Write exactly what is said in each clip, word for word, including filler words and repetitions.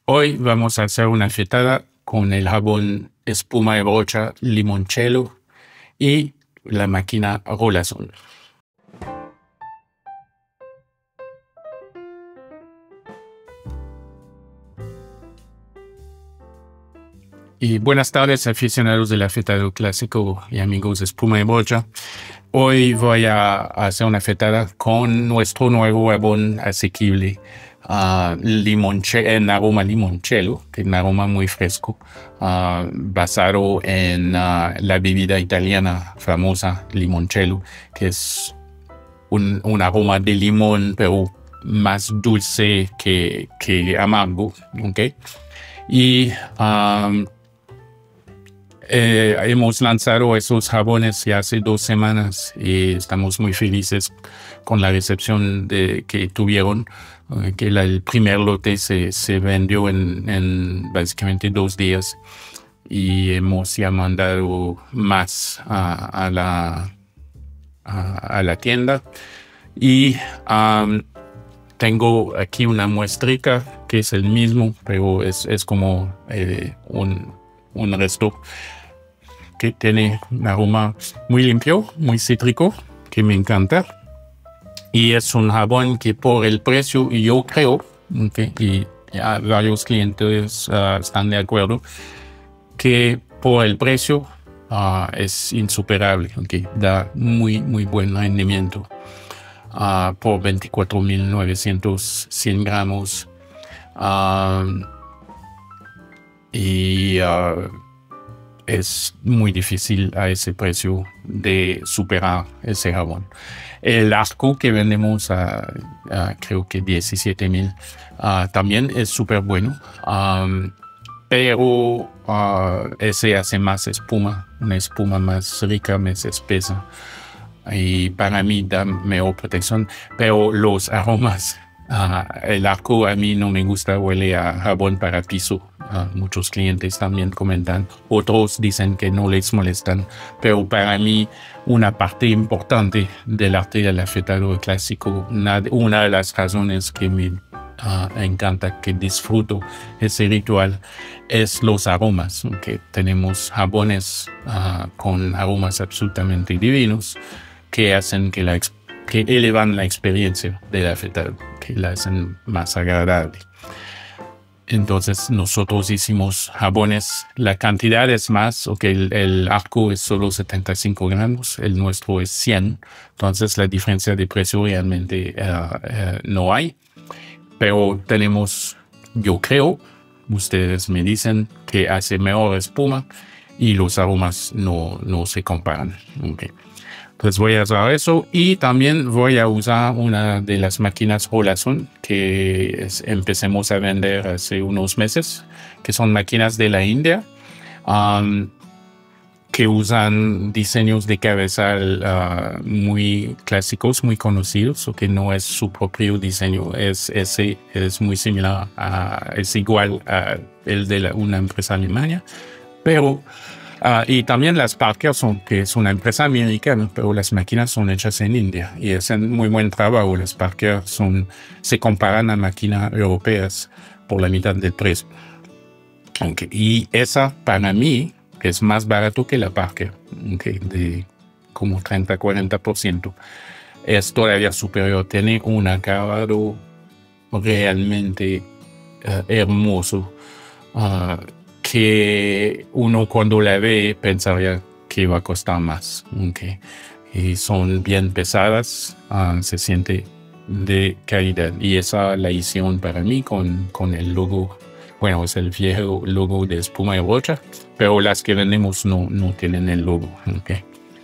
Hoy vamos a hacer una afeitada con el jabón espuma de brocha limoncello y la máquina Rolazón. Y buenas tardes, aficionados del afeitado clásico y amigos de espuma de brocha. Hoy voy a hacer una afeitada con nuestro nuevo jabón asequible, uh, limonche en aroma limoncello, que es un aroma muy fresco, uh, basado en uh, la bebida italiana famosa limoncello, que es un, un aroma de limón, pero más dulce que, que amargo, ¿ok? Y um, Eh, hemos lanzado esos jabones ya hace dos semanas y estamos muy felices con la recepción de, que tuvieron, eh, que la, el primer lote se, se vendió en, en básicamente dos días y hemos ya mandado más a, a, la, a, a la tienda. Y um, tengo aquí una muestrica que es el mismo, pero es, es como eh, un, un resto que tiene un aroma muy limpio, muy cítrico, que me encanta. Y es un jabón que por el precio, yo creo, okay, y ya varios clientes uh, están de acuerdo, que por el precio uh, es insuperable, okay, da muy, muy buen rendimiento. Uh, por veinticuatro mil novecientos, cien gramos. Uh, y uh, es muy difícil a ese precio de superar ese jabón. El arco que vendemos a, a creo que diecisiete mil uh, también es súper bueno, um, pero uh, ese hace más espuma, una espuma más rica, más espesa. Y para mí da mejor protección, pero los aromas, uh, el arco a mí no me gusta, huele a jabón para piso. Uh, muchos clientes también comentan, otros dicen que no les molestan, pero para mí una parte importante del arte del afeitado clásico, una, una de las razones que me uh, encanta, que disfruto ese ritual, es los aromas, que tenemos jabones uh, con aromas absolutamente divinos que hacen que la que elevan la experiencia del afeitado, que la hacen más agradable. Entonces nosotros hicimos jabones, la cantidad es más, ok, el, el arco es solo setenta y cinco gramos, el nuestro es cien, entonces la diferencia de precio realmente uh, uh, no hay, pero tenemos, yo creo, ustedes me dicen que hace mejor espuma y los aromas no, no se comparan. Okay. Pues voy a usar eso y también voy a usar una de las máquinas Rolazón que es, empecemos a vender hace unos meses, que son máquinas de la India, um, que usan diseños de cabezal uh, muy clásicos, muy conocidos, o que no es su propio diseño, es ese es muy similar a, es igual a el de la, una empresa alemana, pero Uh, y también las Parker son, que es una empresa americana, pero las máquinas son hechas en India y hacen muy buen trabajo. Las Parker son, se comparan a máquinas europeas por la mitad del precio. Okay. Y esa, para mí, es más barato que la Parker, okay, de como treinta a cuarenta por ciento. Es todavía superior, tiene un acabado realmente uh, hermoso. Uh, que uno cuando la ve pensaría que va a costar más. Okay. Y son bien pesadas, uh, se siente de calidad. Y esa la hicieron para mí con, con el logo, bueno, es el viejo logo de espuma de brocha, pero las que vendemos no, no tienen el logo. Okay.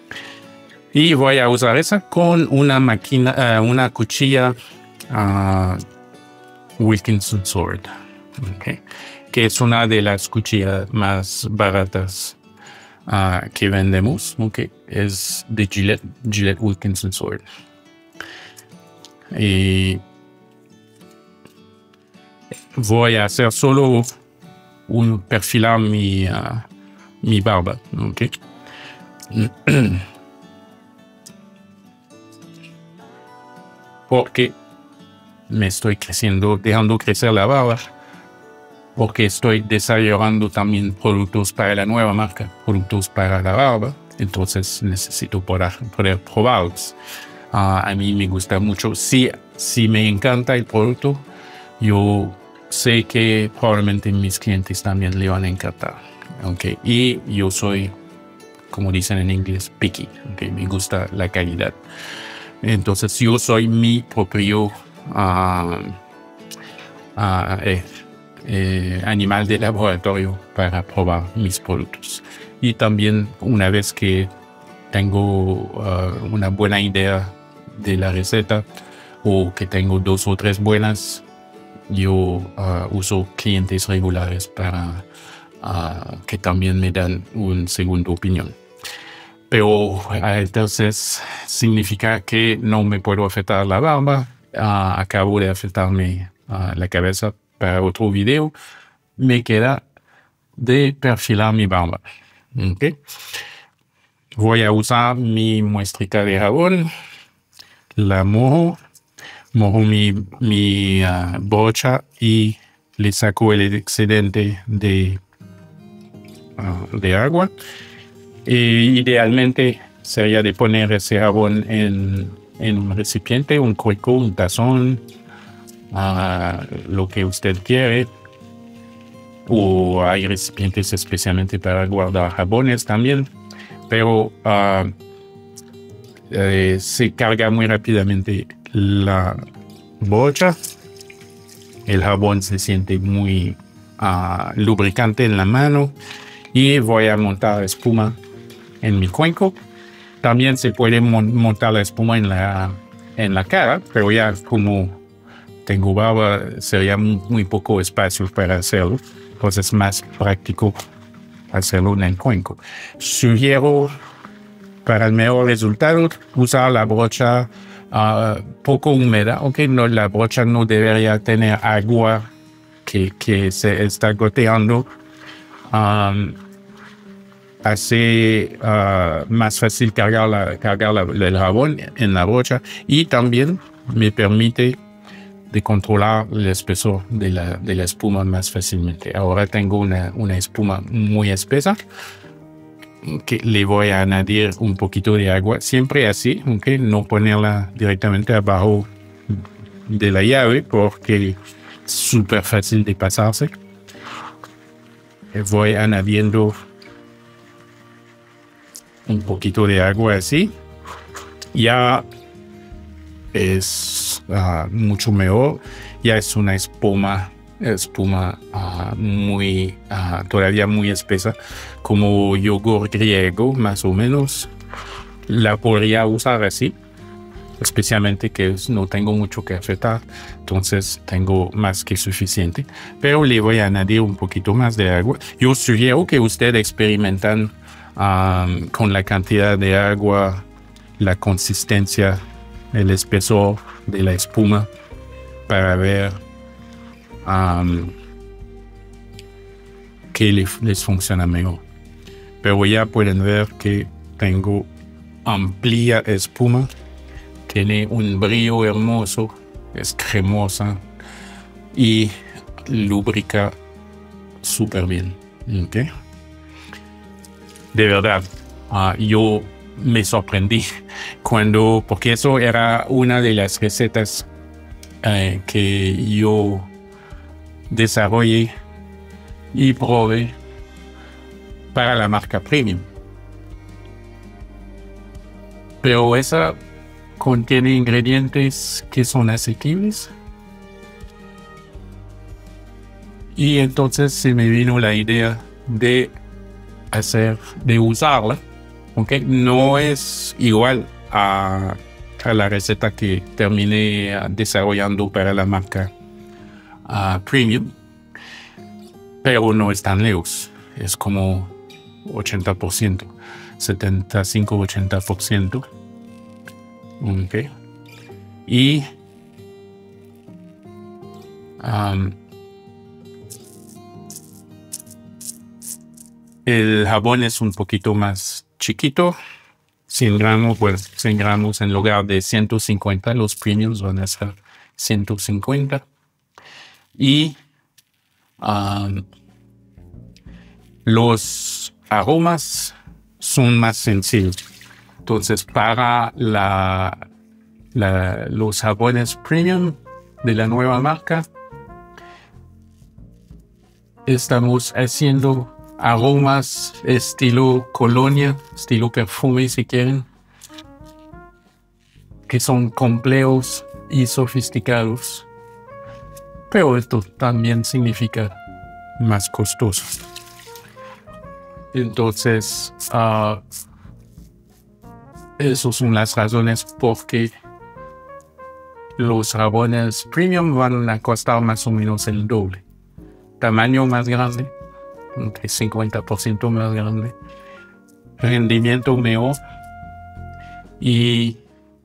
Y voy a usar esa con una máquina, uh, una cuchilla uh, Wilkinson Sword. Okay. Que es una de las cuchillas más baratas uh, que vendemos, okay. Es de Gillette, Gillette Wilkinson Sword. Y voy a hacer solo un perfilar mi, uh, mi barba, okay. Porque me estoy creciendo, dejando crecer la barba. porque estoy desarrollando también productos para la nueva marca, productos para la barba. Entonces necesito poder, poder probarlos. Uh, a mí me gusta mucho. Si, si me encanta el producto, yo sé que probablemente mis clientes también le van a encantar. Okay. Y yo soy, como dicen en inglés, picky. Okay. Me gusta la calidad. Entonces yo soy mi propio uh, uh, eh, eh, animal de laboratorio para probar mis productos. Y también una vez que tengo uh, una buena idea de la receta o que tengo dos o tres buenas, yo uh, uso clientes regulares para uh, que también me dan una segunda opinión. Pero entonces significa que no me puedo afectar la barba. Uh, acabo de afectarme uh, la cabeza para otro video. Me queda de perfilar mi barba. Okay. Voy a usar mi muestrica de jabón. La mojo. Mojo mi, mi uh, brocha y le saco el excedente de, uh, de agua. Y idealmente sería de poner ese jabón en, en un recipiente, un cuenco, un tazón, uh, lo que usted quiere. O hay recipientes especialmente para guardar jabones también. Pero uh, eh, se carga muy rápidamente la brocha. El jabón se siente muy uh, lubricante en la mano. Y voy a montar espuma en mi cuenco. También se puede mon montar la espuma en la, en la cara, pero ya como tengo barba, sería muy, muy poco espacio para hacerlo. Pues es más práctico hacerlo en el cuenco. Sugiero para el mejor resultado usar la brocha uh, poco húmeda. Okay, no, la brocha no debería tener agua que, que se está goteando. Um, hace uh, más fácil cargar, la, cargar la, el jabón en la brocha y también me permite de controlar el espesor de la, de la espuma más fácilmente. Ahora tengo una, una espuma muy espesa que le voy a añadir un poquito de agua, siempre así, okay, no ponerla directamente abajo de la llave porque es súper fácil de pasarse. Voy añadiendo un poquito de agua así. Ya es uh, mucho mejor. Ya es una espuma, espuma uh, muy, uh, todavía muy espesa, como yogur griego, más o menos. La podría usar así, especialmente que no tengo mucho que afectar, entonces tengo más que suficiente. Pero le voy a añadir un poquito más de agua. Yo sugiero que ustedes experimenten um, con la cantidad de agua, la consistencia, el espesor de la espuma para ver um, qué les, les funciona mejor. Pero ya pueden ver que tengo amplia espuma, tiene un brillo hermoso, es cremosa y lubrica súper bien. ¿Okay? De verdad, uh, yo me sorprendí cuando, porque eso era una de las recetas eh, que yo desarrollé y probé para la marca Premium. Pero esa contiene ingredientes que son asequibles. Y entonces se me vino la idea de hacer, de usarla. Okay, no es igual a, a la receta que terminé uh, desarrollando para la marca uh, Premium, pero no es tan lejos, es como ochenta por ciento, setenta y cinco a ochenta por ciento. Okay. Y um, el jabón es un poquito más chiquito, cien gramos, pues cien gramos en lugar de ciento cincuenta, los premiums van a ser ciento cincuenta. Y Um, los aromas son más sencillos. Entonces, para la, la, los jabones premium de la nueva marca, estamos haciendo aromas estilo colonia, estilo perfume si quieren, que son complejos y sofisticados. Pero esto también significa más costoso. Entonces, uh, esas son las razones por qué los jabones premium van a costar más o menos el doble. Tamaño más grande, okay, cincuenta por ciento más grande, rendimiento mejor y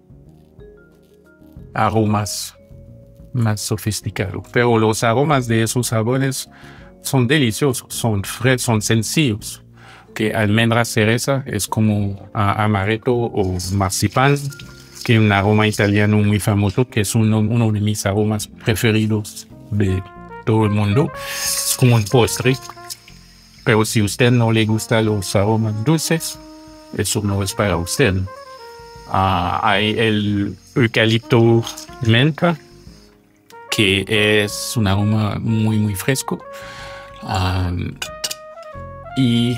aromas más sofisticados. Pero los aromas de esos jabones son deliciosos, son frescos, son sencillos. Que almendra cereza es como uh, amaretto o marzipan, que es un aroma italiano muy famoso, que es uno, uno de mis aromas preferidos de todo el mundo. Es como un postre. Pero si a usted no le gustan los aromas dulces, eso no es para usted. Uh, hay el eucalipto menta, que es un aroma muy, muy fresco. Um, y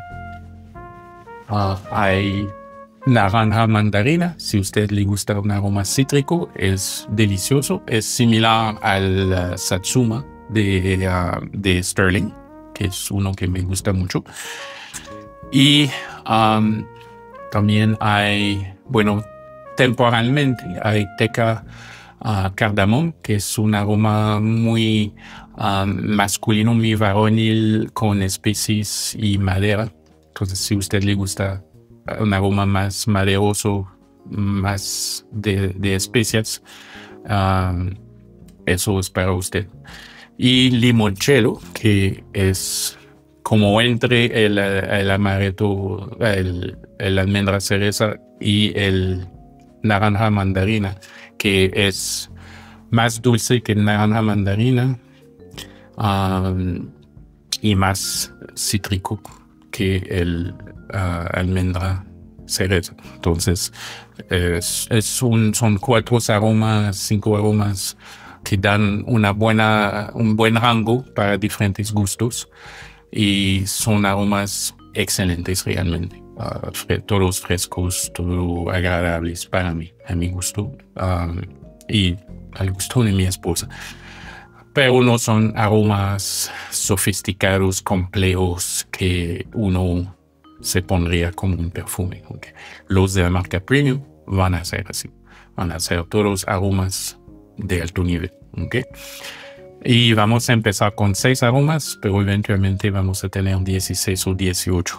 uh, hay naranja mandarina. Si a usted le gusta un aroma cítrico, es delicioso. Es similar al uh, Satsuma de, uh, de Sterling, que es uno que me gusta mucho. Y um, también hay, bueno, temporalmente hay teca uh, cardamom, que es un aroma muy um, masculino, muy varonil, con especies y madera. Entonces, si a usted le gusta un aroma más maderoso, más de, de especias, um, eso es para usted. Y limoncello, que es como entre el, el amaretto, el, el almendra cereza y el naranja mandarina, que es más dulce que el naranja mandarina um, y más cítrico que el uh, almendra cereza. Entonces, es, es un, son cuatro aromas, cinco aromas que dan una buena, un buen rango para diferentes gustos y son aromas excelentes realmente. Uh, fre todos frescos, todos agradables para mí, a mi gusto um, y al gusto de mi esposa. Pero no son aromas sofisticados, complejos, que uno se pondría como un perfume. Okay. Los de la marca premium van a ser así. Van a ser todos aromas de alto nivel. Okay. Y vamos a empezar con seis aromas, pero eventualmente vamos a tener dieciséis o dieciocho.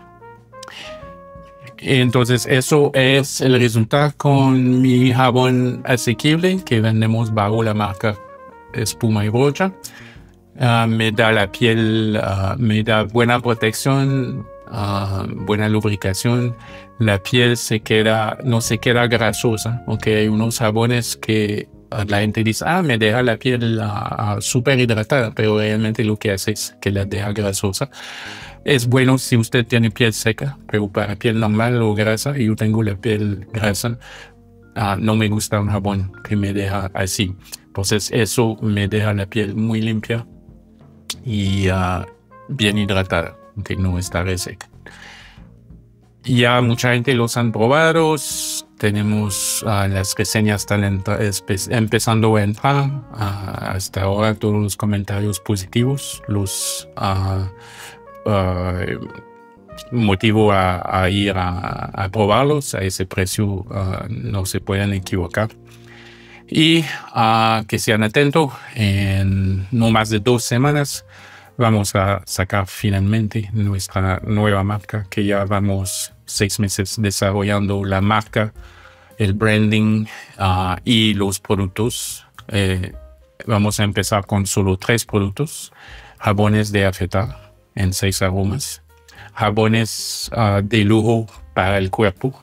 Entonces, eso es el resultado con mi jabón asequible que vendemos bajo la marca Espuma y Brocha. Uh, me da la piel, uh, me da buena protección, uh, buena lubricación. La piel se queda, no se queda grasosa, porque hay unos jabones que uh, la gente dice, ah, me deja la piel uh, uh, súper hidratada, pero realmente lo que hace es que la deja grasosa. Es bueno si usted tiene piel seca, pero para piel normal o grasa, y yo tengo la piel grasa, uh, no me gusta un jabón que me deja así. Entonces eso me deja la piel muy limpia y uh, bien hidratada, que no está reseca. Ya mucha gente los han probado, tenemos uh, las reseñas están empezando a entrar, uh, hasta ahora todos los comentarios positivos, los uh, uh, motivo a, a ir a, a probarlos, a ese precio uh, no se pueden equivocar. Y uh, que sean atentos, en no más de dos semanas vamos a sacar finalmente nuestra nueva marca, que ya vamos seis meses desarrollando la marca, el branding uh, y los productos. Eh, vamos a empezar con solo tres productos: jabones de afeitar en seis aromas, jabones uh, de lujo para el cuerpo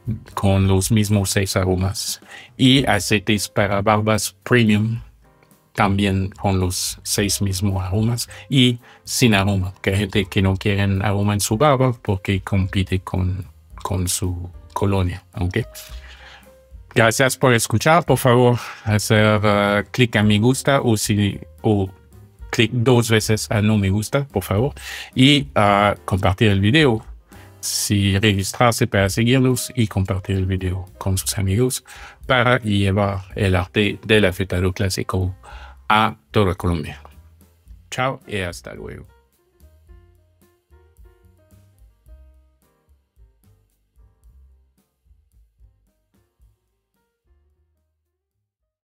con los mismos seis aromas y aceites para barbas premium también con los seis mismos aromas y sin aroma, que hay gente que no quiere aroma en su barba porque compite con, con su colonia. ¿Okay? Gracias por escuchar. Por favor, hacer uh, clic a me gusta o, si, o clic dos veces a no me gusta, por favor, y uh, compartir el video. Si registrarse para seguirnos y compartir el video con sus amigos para llevar el arte del afeitado clásico a toda Colombia. Chao y hasta luego.